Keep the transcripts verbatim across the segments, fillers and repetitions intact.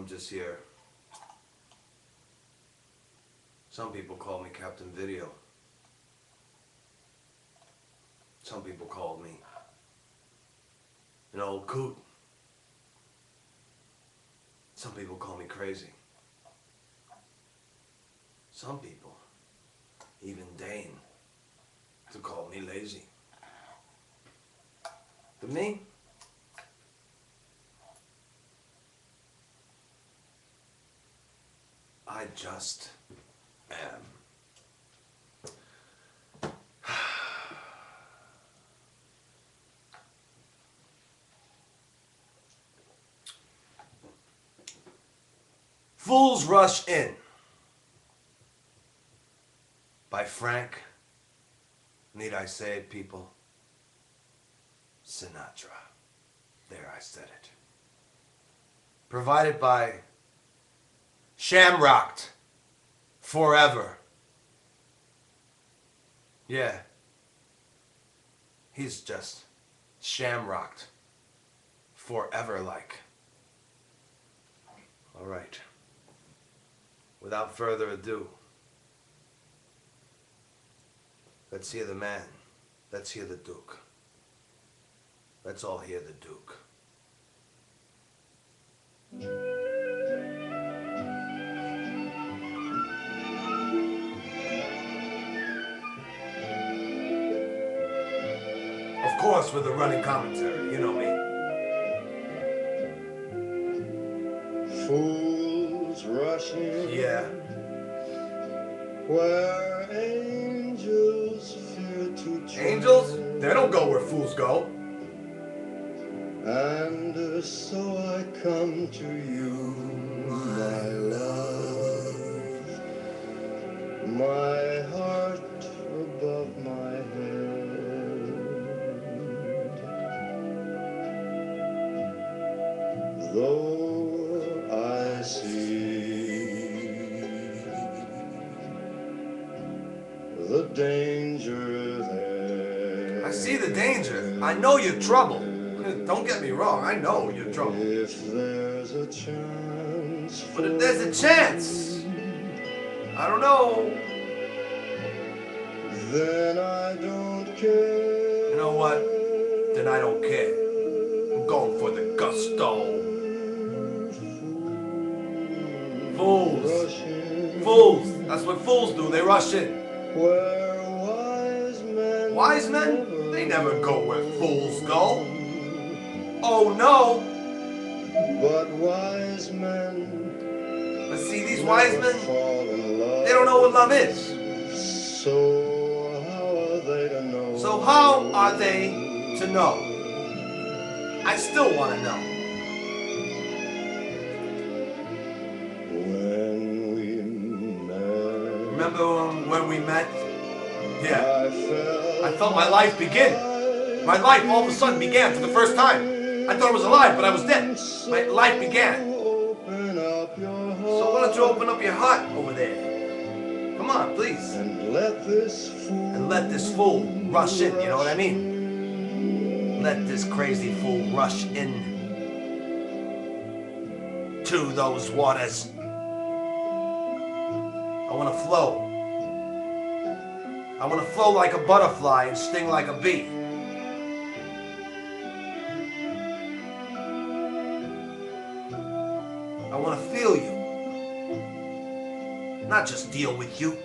I'm just here. Some people call me Captain Video. Some people call me an old coot. Some people call me crazy. Some people even deign to call me lazy. But me, I just am. Fools Rush In by Frank, need I say it, people? Sinatra. There, I said it. Provided by Shamrocked Forever. Yeah. He's just shamrocked forever like. All right. Without further ado, let's hear the man. Let's hear the Duke. Let's all hear the Duke. Of course, with a running commentary, you know me. Fools rushing, yeah, where angels fear to tread. Angels? They don't go where fools go. And so I come to you, my love, my heart above my head. Though I see the danger there, I see the danger. I know you're trouble. Don't get me wrong, I know you're trouble. if there's a chance, But if there's a chance, I don't know. then I don't care. You know what? Then I don't care. I'm going for the gusto. Fools. Rushing, Fools. That's what fools do. They rush in. where wise men, Wise men? They never go where fools go. Oh no. but wise men, But see, these wise never men, fall in love. they don't know what love is. So how are they to know? So how are they to know? I still want to know. When we met, Remember when, when we met? Yeah. I felt, I felt my life begin. My life all of a sudden began for the first time. I thought I was alive, but I was dead. My life began. open up your heart, So why don't you open up your heart over there? Come on, please. and let this fool And let this fool rush in, you know what I mean? Let this crazy fool rush in to those waters. I want to flow. I want to flow like a butterfly and sting like a bee. I want to feel you, not just deal with you.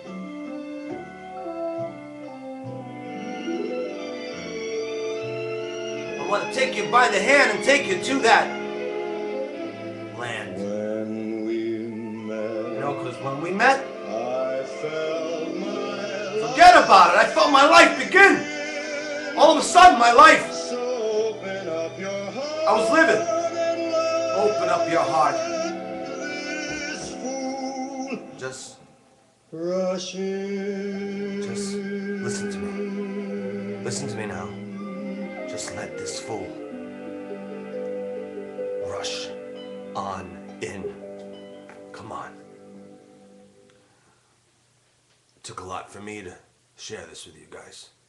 I want to take you by the hand and take you to that land. when we met. You know, because when we met, I felt my forget about it. I felt my life begin. All of a sudden, my life, So open up your heart. I was living. Open up your heart. This fool Just, rushing. just listen to me. Listen to me now. Just let this fool rush on in. Come on. It took a lot for me to share this with you guys.